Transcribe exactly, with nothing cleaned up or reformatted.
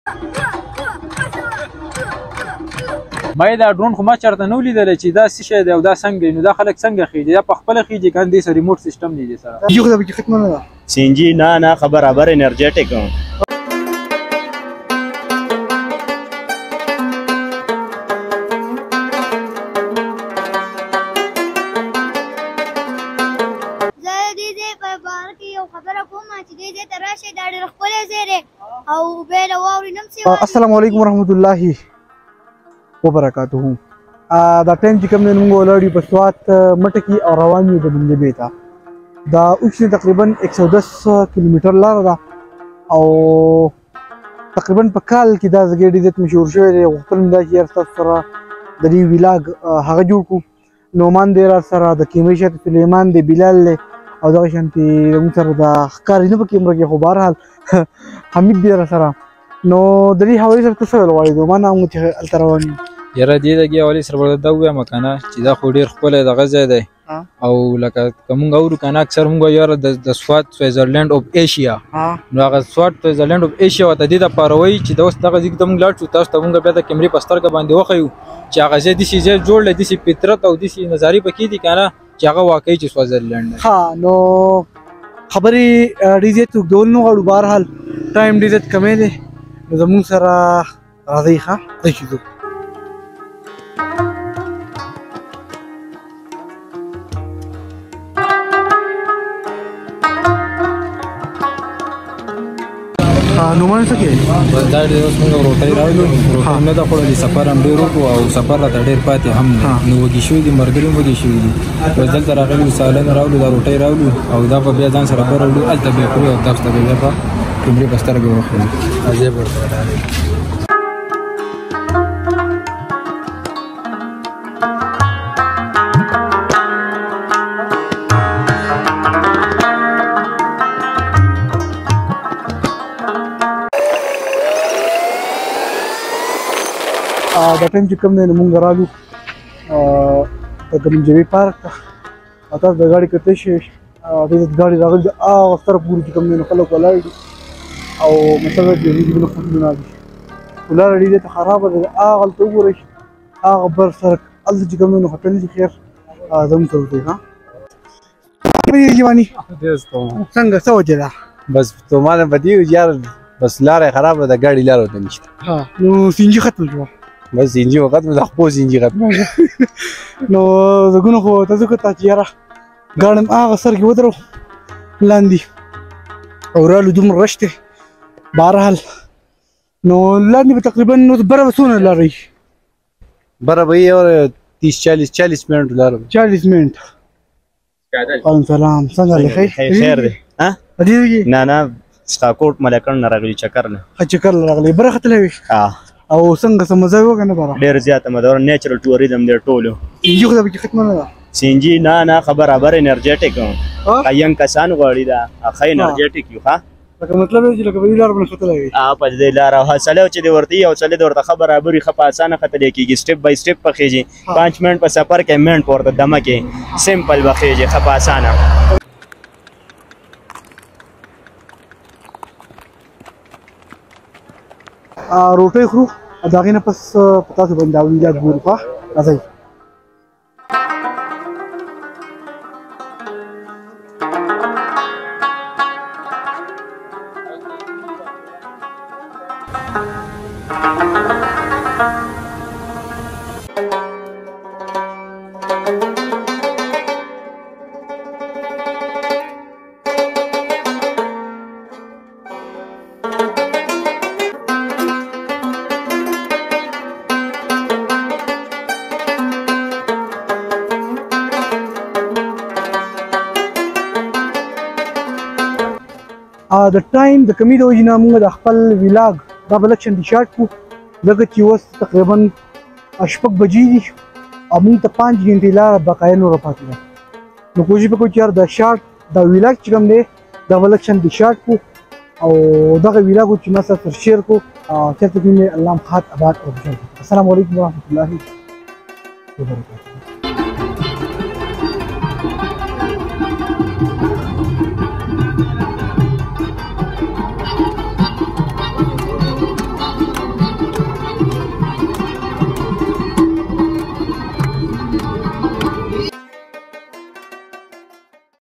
ما دا ډرون خو ما چېرته نه و لیدلی چې دا څه شی دی او دا څنګه نو دا خلک څنګه خېږي دا په خپله خېږي که دې سره ریموټ سیسټم دی دې سره یو خو دا پکې ختمه نه ده سی ان جي نه نه برابر انرجیټک السلام علیکم ورحمۃ اللہ وبرکاتہ. دا ټایم چې کوم دی موږ ولاړ یو په سوات مټه کې او روان یو د منجبې ته. دا اوښ تقریبا یک سو دس کیلومتر لاره ده او تقریبا په کال کې دا ځای ډېر زیات مشهور شوی دی. غوښتل مې دا چې یار ستاسو سره د دې ولاګ هغه جوړ کړو. نعمان دی را سره، د کیمۍ شاته سلیمان دی، بلال دی او دغه شانتې زموږ سره د ښکاري نه په کیمره کې خو بهرحال حمید دی را سره. نو د دې حوالې سره ته څه ویل غواړې؟ نعمان موږ چې هلته روان یو یاره دې دګې حوالې سره به دا ووایم که نه چې دا خو ډېر ښکلی دغه ځای دی او لکه که مونږ اورو که نه اکثر مونږ وایو یاره د سوات سویزرلینډ اف ایشیا نو هغه سوات سویزرلینډ اف ایشیا ورته دې دپاره وایي چې د اوس دغه ځای ته مونږ لاړ شو تاسو ته مونږ بیا د کیمرې په سترګه باندې وښیو چې هغه ځای داسې ځای جوړ دی داسې فطرت او داسې نظارې پکې دي که نه چې هغه واقعي چې سویزرلینډ دی. ها نو خبرې ډېر زیات اوږدول نه غواړو، بهرحال ټایم ډېر زیات کمی دی نو زموږ سره راځئ ښه ځئ چې ځو. نومان څه کوې؟ بس دا ډېر اوس موږ روټۍ راوړو، روټۍ نه ده خوړلې، سفر هم ډېر وکړو او سفر راته ډېر پاتې هم نو وږي شوي دي، ملګري هم وږي شوي دي. بس دلته راغلي یو سالن راوړو، دا روټۍ راوړو او دا به بیا ځان سره به راوړو، هلته به یې خورو او تاسو ته به بیا په کیمرې په سترګه وښیو. ځای به ورته راغلی دا ټایم چې کوم دی نو مونږ رالو د منجبې پارک ته او تاسو د ګاډي کتلی شئ. ډېر زیات ګاډي راغلي دي هغه ستر پورې چې کوم دی نو خلک ولاړ دي او مثلا د ریډیو خطونه دي خو لاره ډېر زیاته خرابه ده. هغه هلته وګورئ هغه بر سړک هلته چې کوم دی نو هوټل دي. خیر زموږ سره اوسئ ښه. جواني څنګه څه وجه ده؟ بس ستومانه به دي یار بس لاره خرابه ده ګاډي لاره ورته نشته. ها نو سی ان جي ختم شوه؟ بس سی ان جي ختمه ده، خپل سی ان جي ختمه نو زګونو خو ته ځکه ته چې یاره ګاډم هغه سر کې ودرو لاندې او رالو دومره رش دی بهرحال نو لاندې به تقریبا نو بره به څونه لاره وي؟ بره به یې تیس چالیس چالیس منټ لاره چالیس منټ. وعلیکم سلام څنګه دی؟ خیر دی؟ ادې نه نه سټاکوټ ملکن نه راغلی چکر نه چکر راغلی بره ختلی وي او څنګه څه مزه وکړه نه بره؟ ډېر زیاته مزه وکړه، نیچرل ټوریزم دی ټولو. یو خو دا پکې ختمه نه ده سی ان جي نه نه برابر انرجیټک که ینګ کسان غواړي دا ښه انرجیټک یو ښه لکه مطلب دی چې لکه په دې لاره باندې ختلی وي په دې لاره حوصله چې دې ورته وي حوصله دې ورته ښه برابر وي ښه په اسانه ختلی کېږي. سټپ بای سټپ به خېږي، پانچ منټ په سفر کې منټ په ورته دمه کې سمپل به خېږي ښه په اسانه. روټۍ خورو د هغې نه پس په تاسو باندې دا ویډیو ګورو ښه راځئ. د ټایم د کمي د وجې نه موږ د خپل ولاګ دا به لږ شانتې شارټ کړو ځکه چې اوس تقریبا شپږ بجې دي او موږ ته پانچ ګنټې لاره بقایا نوره پاتې ده. نو کوشش به کوو چې یار د شارټ دا ولاګ چې کوم دی دا به لږ شانتې شارټ کړو او دغه ولاګ چې ما سره سره شیر کړو چېرته کې مې الله مو ښاد اباد او خوشحال کړي. السلام علیکم ورحمة الله وبرکاته.